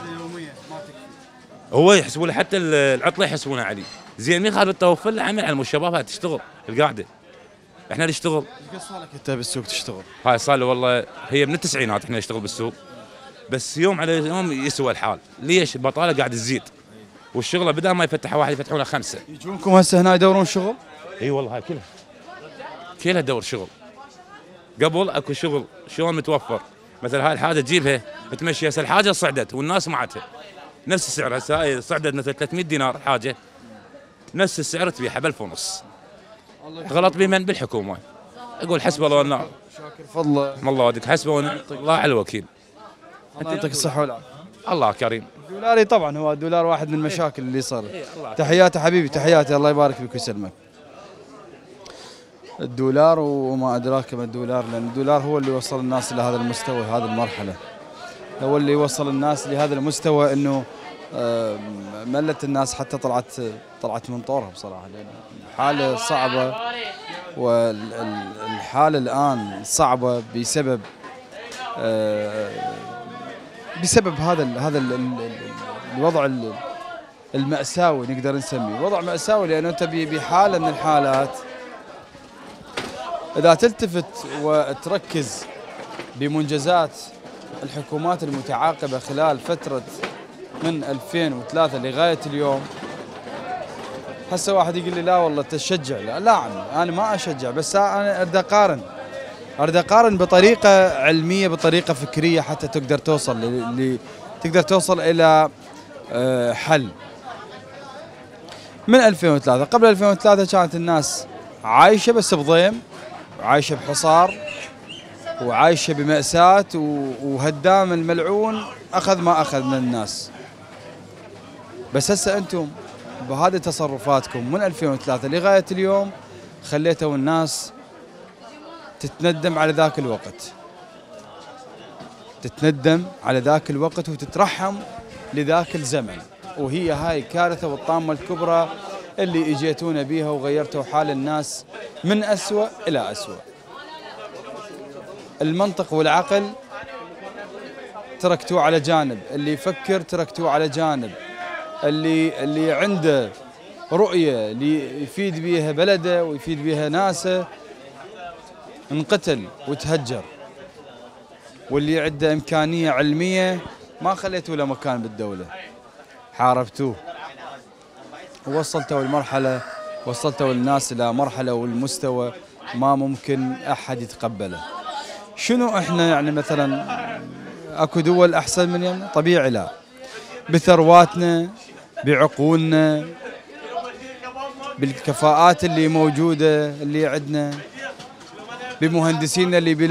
هو يحسبوا له حتى العطله يحسبونها عليه. زين مين خالد توفر له عمل على الشباب هاي تشتغل القاعده، احنا نشتغل. ايش صار لك انت بالسوق تشتغل؟ هاي صار له والله هي من التسعينات احنا نشتغل بالسوق، بس يوم على يوم يسوى الحال. ليش؟ البطاله قاعد تزيد، والشغله بدل ما يفتحوا واحد يفتحون 5. يجونكم هسه هنا يدورون شغل؟ اي والله هاي كلها تدور شغل. قبل اكو شغل شلون متوفر، مثلا هاي الحاجه تجيبها تمشي، هسه الحاجه صعدت والناس معتها نفس السعر. هسه هاي صعدت مثلا 300 دينار حاجه، نفس السعر تبيعها ب 1000 ونص. غلط بمن؟ بالحكومه. اقول حسب الله ونعم. شاكر فضله. الله ودك حسبه ونعم الله على الوكيل. الله يعطيك الصحه والعافيه. الله كريم. الدولاري طبعا هو الدولار واحد من المشاكل اللي صارت. تحياتي حبيبي، تحياتي، الله يبارك فيك ويسلمك. الدولار وما ادراك ما الدولار، لان الدولار هو اللي وصل الناس الى هذا المستوى، هذه المرحله. هو اللي وصل الناس لهذا المستوى انه ملت الناس حتى طلعت من طورها بصراحه، لان الحاله صعبه، والحاله الان صعبه بسبب هذا الوضع المأساوي نقدر نسميه، وضع مأساوي، لانه انت بحاله من الحالات اذا تلتفت وتركز بمنجزات الحكومات المتعاقبه خلال فتره من 2003 لغايه اليوم. هسه واحد يقول لي لا والله تشجع، لا عمي انا ما اشجع، بس انا اريد اقارن بطريقه علميه، بطريقه فكريه، حتى تقدر توصل الى حل. من 2003 قبل 2003 كانت الناس عايشه بس بضيم، وعايشه بحصار، وعايشه بمأساة، وهدام الملعون اخذ ما اخذ من الناس. بس هسه انتم بهذه تصرفاتكم من 2003 لغايه اليوم خليتوا الناس تتندم على ذاك الوقت، وتترحم لذاك الزمن. وهي هاي الكارثه والطامه الكبرى اللي اجيتونا بيها وغيرتوا حال الناس من أسوأ الى أسوأ. المنطق والعقل تركتوه على جانب، اللي يفكر تركتوه على جانب، اللي عنده رؤيه اللي يفيد بيها بلده ويفيد بيها ناسه انقتل وتهجر، واللي عنده امكانيه علميه ما خليتوا له مكان بالدوله، حاربتوه، وصلتوا الناس الى مرحله والمستوى ما ممكن احد يتقبله. شنو احنا يعني مثلا اكو دول احسن من يمنا؟ طبيعي لا، بثرواتنا، بعقولنا، بالكفاءات اللي موجوده اللي عندنا، بمهندسينا اللي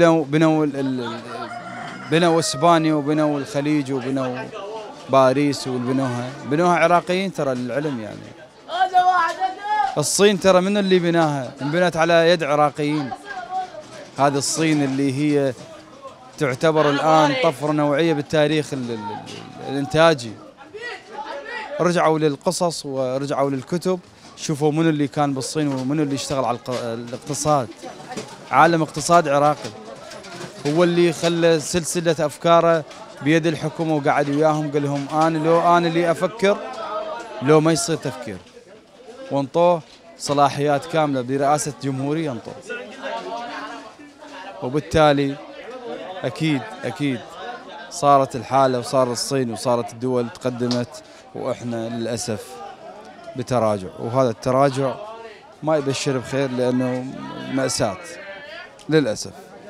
بنوا اسبانيا وبنوا الخليج وبنوا باريس بنوها عراقيين ترى للعلم. يعني الصين ترى من اللي بناها؟ انبنت على يد عراقيين. هذه الصين اللي هي تعتبر الآن طفرة نوعية بالتاريخ الإنتاجي. رجعوا للقصص ورجعوا للكتب، شوفوا منو اللي كان بالصين ومنو اللي اشتغل على الاقتصاد. عالم اقتصاد عراقي هو اللي خلى سلسلة أفكاره بيد الحكومة، وقعد وياهم قال لهم أنا اللي أفكر لو ما يصير تفكير، وانطوه صلاحيات كاملة برئاسة جمهورية انطوه. وبالتالي أكيد صارت الحالة وصار الصين وصارت الدول تقدمت، وإحنا للأسف بتراجع، وهذا التراجع ما يبشر بخير لأنه مأساة للأسف.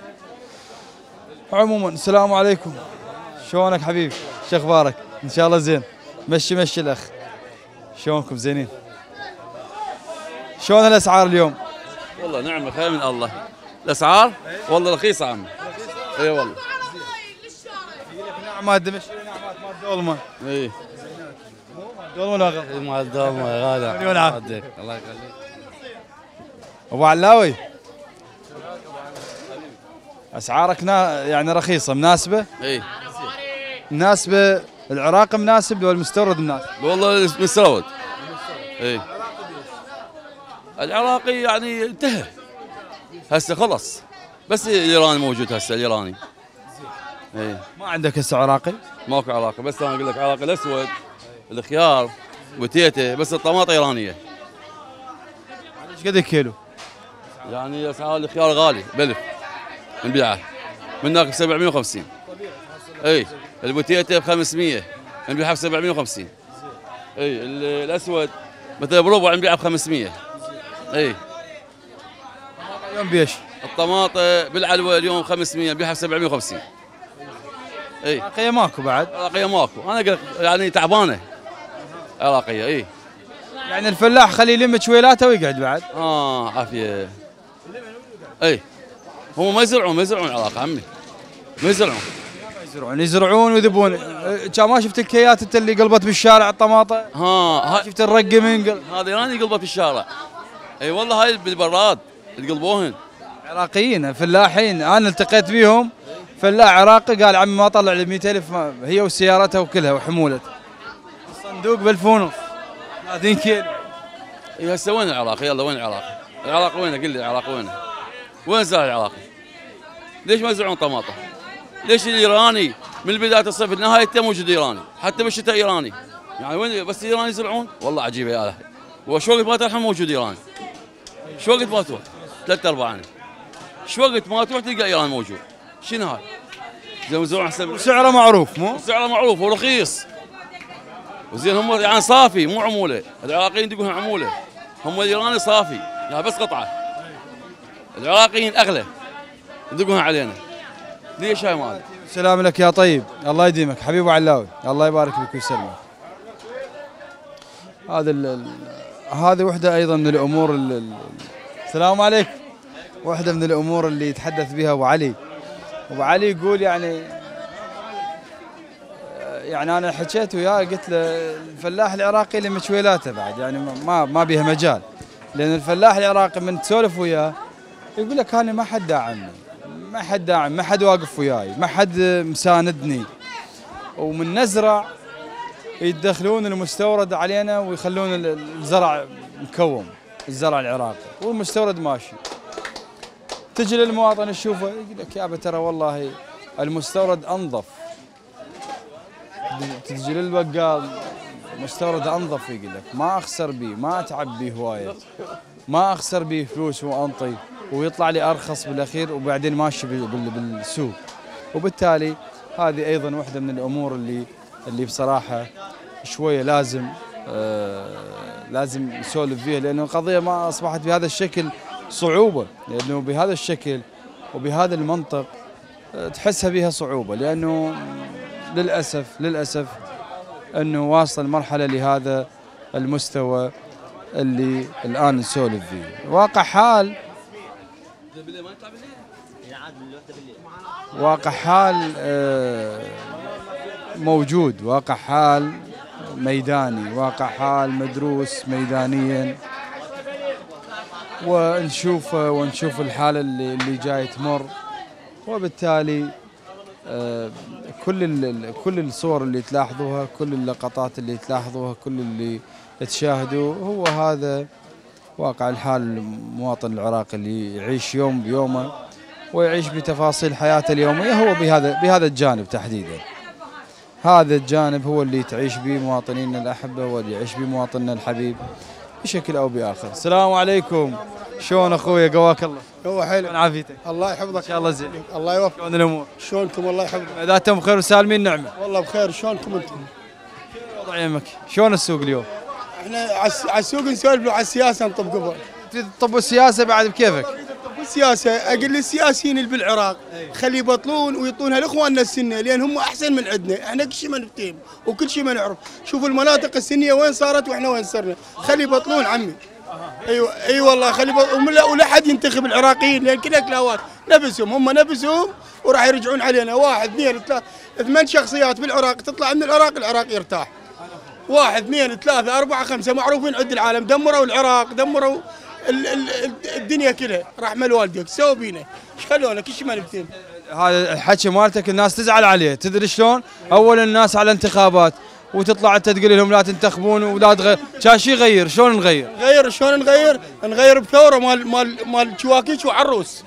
عموما السلام عليكم، شلونك حبيبي؟ شو اخبارك؟ ان شاء الله زين. مشي الاخ، شلونكم زينين؟ شلون الاسعار اليوم؟ والله نعمة خير من الله. الاسعار والله رخيصة عمي. اي والله. نعمات دمشق، نعمات مال دولمة. اي دولمة ولا غير؟ مال دولمة يا غالي. مليون عافية. الله يخليك. ابو علاوي، اسعارك يعني رخيصة مناسبة؟ اي مناسبة. العراق مناسب والمستورد مناسب؟ والله مستورد. اي العراقي يعني انتهى هسه خلص، بس الايراني موجود هسه الايراني. اي ما عندك هسه عراقي؟ ماكو عراقي، بس انا اقول لك عراقي الاسود، الخيار، بوتيته، بس الطماطم ايرانيه. ايش قد الكيلو؟ يعني اسعار الخيار غالي بلف نبيعه من هناك ب 750. اي البوتيته ب 500 نبيعها ب 750. اي الاسود مثلا بربع نبيعها ب 500. اي اليوم بيش؟ الطماطم بالعلوه اليوم 500 نبيعها ب 750. اي عراقيه ماكو بعد؟ عراقيه ماكو، انا قلت يعني تعبانه عراقيه. اي يعني الفلاح خليه يلم شويلاته ويقعد بعد؟ عافيه. اي هم ما يزرعون العراق عمي، ما يزرعون ويذبون. ما شفت الكيات انت اللي قلبت بالشارع الطماطم؟ شفت الرقه من هذا ايراني قلبت بالشارع. اي والله هاي بالبراد تقلبوهن. عراقيين فلاحين، انا التقيت بيهم، فلاح عراقي قال عمي ما طلع لي 100,000 هي وسيارتها وكلها وحمولتها. الصندوق ب1500 30 كيلو. اي هسه وين العراق؟ يلا وين العراق؟ العراق وينه؟ قل لي العراق وينه؟ وين زرع العراقي؟ ليش ما يزرعون طماطم؟ ليش الايراني من بدايه الصيف لنهايته موجود ايراني؟ حتى بالشتاء ايراني. يعني وين بس الايراني يزرعون؟ والله عجيبه يا اله. وشو وقت ما تروح موجود ايراني؟ شو وقت ما تروح؟ 3/4 شو وقت ما تروح تلقى ايران موجود. شنو هاي؟ زين يزرعون حسب سعره معروف، مو؟ سعره معروف ورخيص. وزين هم يعني صافي مو عموله، العراقيين يدقون عموله، هم الايراني صافي يعني بس قطعه. العراقيين اغلى يدقون علينا. ليش هاي مال؟ سلام لك يا طيب، الله يديمك حبيبي علاوي، الله يبارك لك ويسلمك. هذه وحده ايضا من الامور السلام عليكم. وحده من الامور اللي يتحدث بها ابو علي. ابو علي يقول يعني انا حكيت وياه قلت له الفلاح العراقي له مشويلاته بعد، يعني ما بيها مجال، لان الفلاح العراقي من تسولف وياه يقول لك انا ما حد داعمني، ما حد واقف وياي، ما حد مساندني، ومن نزرع يدخلون المستورد علينا ويخلون الزرع مكوم، الزرع العراقي والمستورد ماشي. تجي للمواطن تشوفه يقول لك يابا ترى والله المستورد انظف. تجي للبقال مستورد انظف يقول لك ما اخسر بيه، ما اتعب بيه هوايه، ما اخسر بيه فلوس وانطي، ويطلع لي ارخص بالاخير وبعدين ماشي بالسوق. وبالتالي هذه ايضا واحده من الامور اللي بصراحه شويه لازم نسولف فيها، لانه القضيه ما اصبحت بهذا الشكل صعوبه، لانه بهذا الشكل وبهذا المنطق تحسها بها صعوبه، لانه للاسف انه واصل مرحله لهذا المستوى اللي الان نسولف فيه. واقع حال موجود، واقع حال ميداني، واقع حال مدروس ميدانيا، ونشوف الحالة اللي جاي تمر. وبالتالي كل الصور اللي تلاحظوها، كل اللقطات اللي تلاحظوها، كل اللي تشاهدوه هو هذا واقع الحال المواطن العراقي اللي يعيش يوم بيومه ويعيش بتفاصيل حياته اليومية، هو بهذا الجانب تحديدا. هذا الجانب هو اللي تعيش به مواطنينا الأحبة، واللي يعيش به مواطننا الحبيب بشكل او باخر. السلام عليكم، شلون اخوي؟ قواك الله. هو حلو. شلون عافيتك؟ الله يحفظك. ان شاء الله زين. الله يوفقك. شلون الامور؟ شلونكم؟ الله يحفظك. اذا انتم بخير وسالمين نعمه. والله بخير. شلونكم انتم؟ وضع يمك، شلون السوق اليوم؟ احنا على السوق نسولف وعلى السياسه نطب قبل. تريد تطب السياسه بعد بكيفك؟ السياسه اقول للسياسيين اللي بالعراق خلي يبطلون ويعطونها لاخواننا السنه لان هم احسن من عندنا، احنا كل شيء ما نفتهم وكل شيء ما نعرف، شوفوا المناطق السنيه وين صارت واحنا وين صرنا، خلي يبطلون عمي. ايوه اي والله خلي ولا حد ينتخب العراقيين لان كلها كلاوات نفسهم، هم نفسهم وراح يرجعون علينا. 1 2 3 8 شخصيات بالعراق تطلع من العراق يرتاح. 1 2 3 4 5 معروفين عند العالم، دمروا العراق، دمروا الدنيا كلها، رحمة والديك سووا بينا، ايش خلونا كل شيء ما نفتهم. هذا الحكي مالتك الناس تزعل عليه، تدري شلون؟ اول الناس على انتخابات وتطلع انت تقول لهم لا تنتخبون ولا تغير، كان شي يغير، شلون نغير؟ شلون نغير؟ نغير بثوره مال شواكيش وعروس.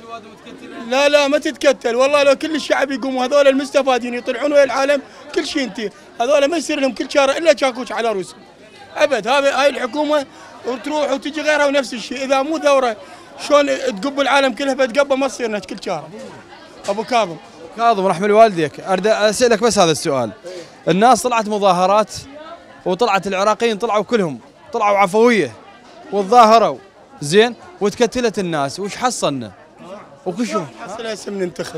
لا ما تتكتل، والله لو كل الشعب يقوموا هذول المستفادين يطلعون ويا العالم كل شيء ينتهي، هذول ما يصير لهم كل شهر الا شاكوش على رؤوسهم. ابد هاي الحكومه وتروح وتجي غيرها ونفس الشيء، اذا مو ثوره شلون تقب العالم كلها بتقبى ما تصير كل شهر. ابو كاظم رحمة والديك، اريد اسالك بس هذا السؤال. الناس طلعت مظاهرات وطلعت العراقيين طلعوا كلهم طلعوا عفويه وتظاهروا زين وتكتلت الناس، وش حصلنا؟ وكل شو؟ حصل هسه ننتخب.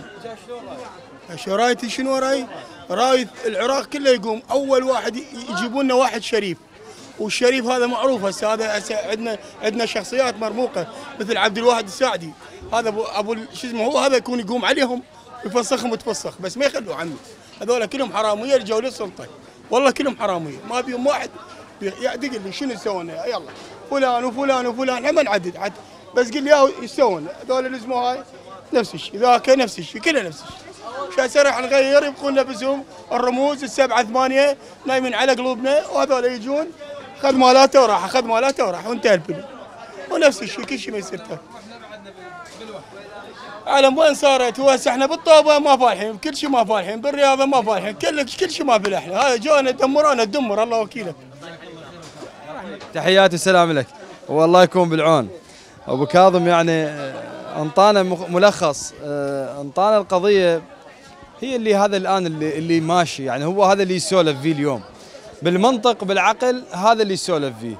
شو رايتي؟ شنو رايي؟ راي العراق كله يقوم، اول واحد يجيبون لنا واحد شريف، والشريف هذا معروف هسه، هذا عندنا شخصيات مرموقه مثل عبد الواحد الساعدي، هذا ابو شو اسمه، هو هذا يكون يقوم عليهم يفسخهم وتفسخ، بس ما يخلوا عمي، هذول كلهم حراميه رجعوا للسلطه، والله كلهم حراميه، ما بيهم واحد يقول لي شنو سوينا، يلا فلان وفلان وفلان، ما نعدد عد، بس قل لي ايش سوينا، هذول اللي اسمه هاي نفس الشيء، ذاك نفس الشيء، كله نفس الشيء. شو راح نغير؟ يبقون نفسهم الرموز ال7 8 نايمين على قلوبنا، وهذول يجون خذ مالاته وراح، اخذ مالاته وراح وانتهى الفيلم، ونفس الشيء كل شيء ما يصير تاني. عالم وين صارت؟ وهسه احنا بالطوبه ما فالحين، كل شيء ما فالحين، بالرياضه ما فالحين، كل شيء ما فلحنا، هذا جونا دمرونا الدمر، الله وكيلك. تحياتي وسلام لك، والله يكون بالعون. ابو كاظم يعني انطانا ملخص، انطانا القضيه هي اللي هذا الان اللي ماشي، يعني هو هذا اللي يسولف فيه اليوم بالمنطق بالعقل، هذا اللي يسولف فيه.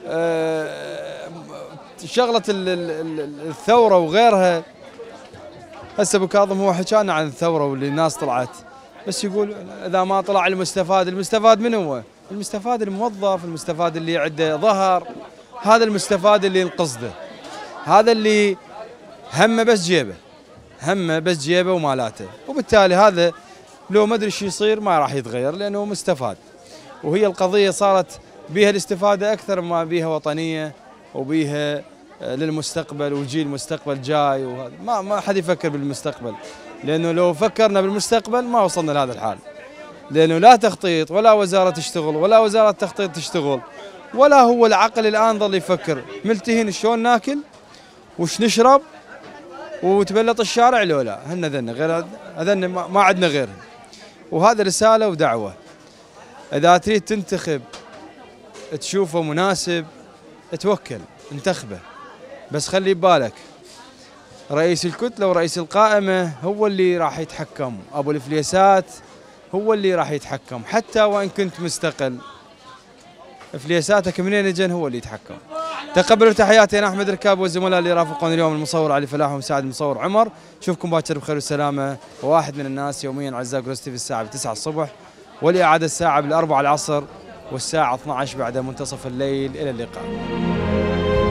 شغله الثوره وغيرها، هسه ابو كاظم هو حكانا عن الثوره واللي الناس طلعت، بس يقول اذا ما طلع المستفاد من هو؟ المستفاد الموظف، المستفاد اللي عنده ظهر، هذا المستفاد اللي ينقصده، هذا اللي همه بس جيبه ومالاته، وبالتالي هذا لو ما ادري شو يصير ما راح يتغير لانه مستفاد. وهي القضيه صارت بيها الاستفاده اكثر ما بيها وطنيه وبيها للمستقبل وجيل مستقبل جاي، وهذا ما حد يفكر بالمستقبل، لانه لو فكرنا بالمستقبل ما وصلنا لهذا الحال، لانه لا تخطيط ولا وزاره تشتغل ولا وزاره تخطيط تشتغل، ولا هو العقل الان ظل يفكر ملتهين شلون ناكل وش نشرب وتبلط الشارع لولا، هن غير هذن ما عندنا غيرهم. وهذا رساله ودعوه، اذا تريد تنتخب تشوفه مناسب توكل انتخبه، بس خلي ببالك رئيس الكتله ورئيس القائمه هو اللي راح يتحكم، ابو الفليسات هو اللي راح يتحكم، حتى وان كنت مستقل فليساتك منين اجن هو اللي يتحكم. تقبلوا تحياتي، انا احمد ركاب والزملاء اللي رافقوني اليوم، المصور علي فلاح ومساعد المصور عمر. اشوفكم باكر بخير وسلامه، وواحد من الناس يوميا على الزاق روز تي في الساعه 9 الصبح، والاعاده الساعه 4 العصر، والساعه 12 بعد منتصف الليل. الى اللقاء.